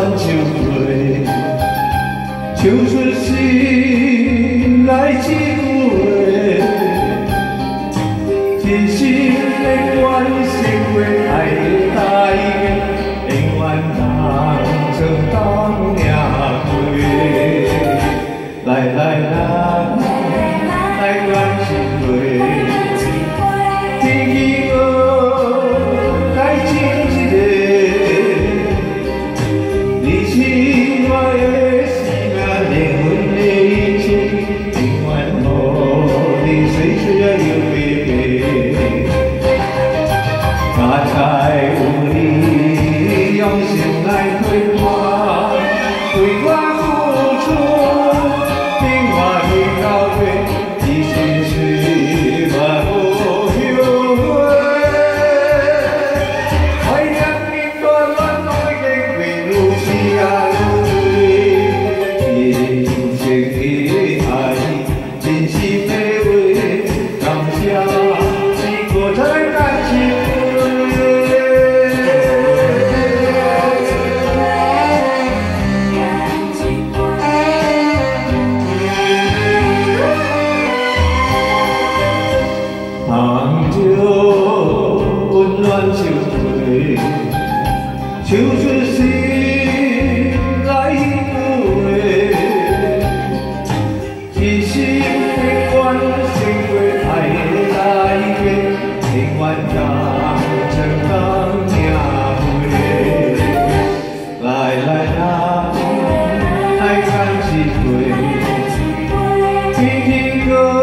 秋月，唱出心内一句话，真心的愿生活爱的大愿，永远人生当年过。来来来，来愿心话。 在有你用心来陪伴，为我付出，并我的到底，一生是我无后悔。爱让你多难耐的归路是啊路对，真情的爱，真心的话，感谢你过在感情。 杭州温暖秋月，唱出心内句话，一心的愿生活爱的大愿，永远人生当年回。来来来，爱看一回，听听歌。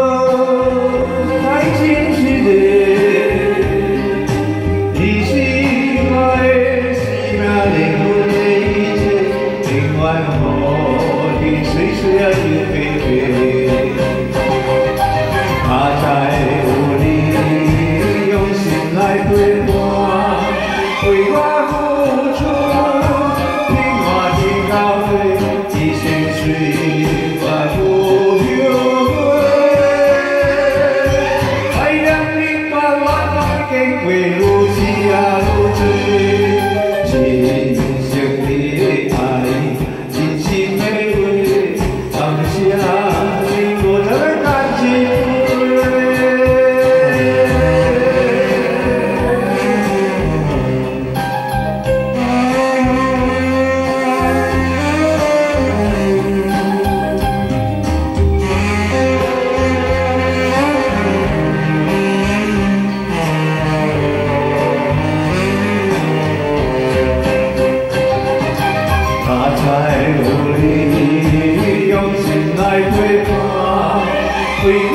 他在有你用心来陪伴，为我付出，听我的告白，一生随我不后悔。爱让你把我爱经过路是啊路追，真诚的爱，真心的话，感谢。 在乎你用心来陪伴。